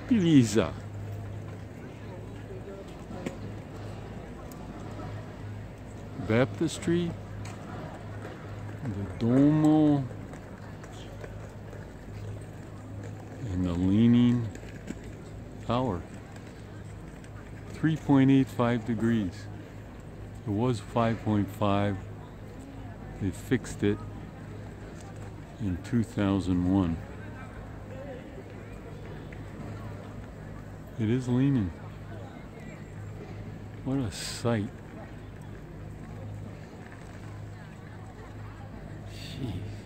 Pisa. Baptistry, the Duomo, and the Leaning Tower. 3.85 degrees. It was 5.5. They fixed it in 2001. It is leaning. What a sight. Jeez.